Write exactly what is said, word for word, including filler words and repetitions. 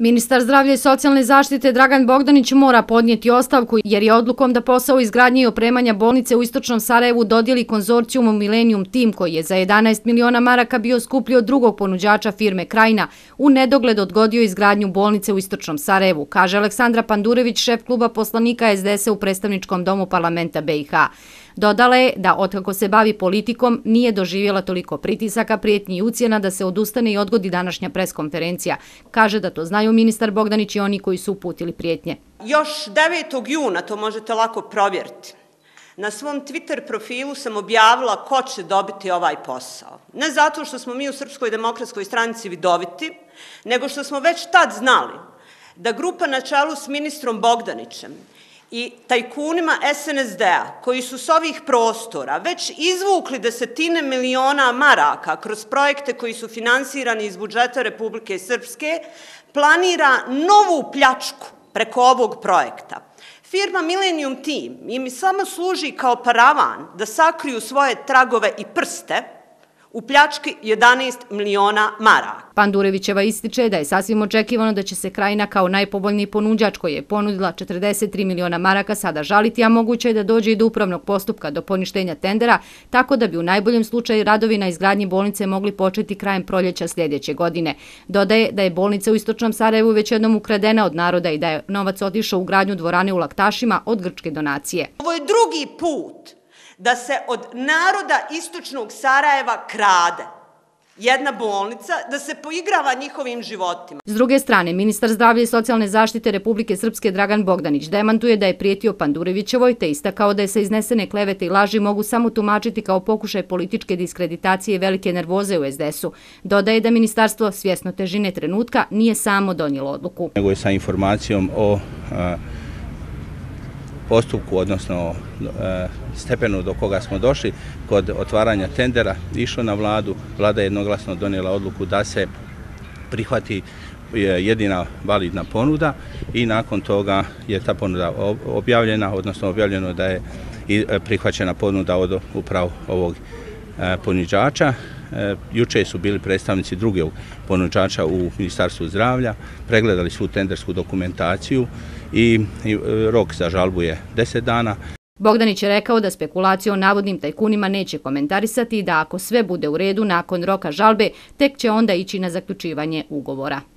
Ministar zdravlja i socijalne zaštite Dragan Bogdanić mora podnijeti ostavku jer je odlukom da posao izgradnje i opremanja bolnice u Istočnom Sarajevu dodijeli konzorcijumu Millennium Team, koji je za jedanaest miliona maraka bio skuplji od drugog ponuđača firme Krajina, u nedogled odgodio izgradnju bolnice u Istočnom Sarajevu, kaže Aleksandra Pandurević, šef kluba poslanika es de es a u predstavničkom domu parlamenta be i ha. Dodala je da otkako se bavi politikom nije doživjela toliko pritisaka, prijetnji i ucjena da se odustane i odgodi današnja preskonferencija. Kaže da to znaju ministar Bogdanić i oni koji su uputili prijetnje. Još devetog juna, to možete lako provjeriti, na svom Twitter profilu sam objavila ko će dobiti ovaj posao. Ne zato što smo mi u Srpskoj demokratskoj stranici vidoviti, nego što smo već tad znali da grupa na čelu s ministrom Bogdanićem i tajkunima es en es de a, koji su s ovih prostora već izvukli desetine miliona maraka kroz projekte koji su finansirani iz budžeta Republike Srpske, planira novu pljačku preko ovog projekta. Firma Millennium Team im samo služi kao paravan da sakriju svoje tragove i prste u pljački jedanaest miliona maraka. Pandurevićeva ističe da je sasvim očekivano da će se Krajina kao najpovoljniji ponuđač koji je ponudila četrdeset tri miliona maraka sada žaliti, a moguće je da dođe i do upravnog postupka do poništenja tendera, tako da bi u najboljem slučaju radovi na izgradnji bolnice mogli početi krajem proljeća sljedeće godine. Dodaje da je bolnica u Istočnom Sarajevu već jednom ukradena od naroda i da je novac otišao u gradnju dvorane u Laktašima od grčke donacije. Ovo je drugi put da se od naroda Istočnog Sarajeva krade jedna bolnica, da se poigrava njihovim životima. S druge strane, ministar zdravlja i socijalne zaštite Republike Srpske Dragan Bogdanić demantuje da je prijetio Pandurevićevoj, te istakao da je se iznesene klevete i laži mogu samo tumačiti kao pokušaj političke diskreditacije i velike nervoze u es de es u. Dodaje da ministarstvo, svjesno težine trenutka, nije samo donijelo odluku. Nego je sa informacijom o a, postupku, odnosno stepenu do koga smo došli kod otvaranja tendera, išlo na vladu. Vlada je jednoglasno donijela odluku da se prihvati jedina validna ponuda i nakon toga je ta ponuda objavljena, odnosno objavljeno da je prihvaćena ponuda od upravo ovog ponuđača. Juče su bili predstavnici drugog ponuđača u Ministarstvu zdravlja, pregledali svu tendersku dokumentaciju i rok za žalbu je deset dana. Bogdanić je rekao da spekulacije o navodnim tajkunima neće komentarisati i da ako sve bude u redu nakon roka žalbe, tek će onda ići na zaključivanje ugovora.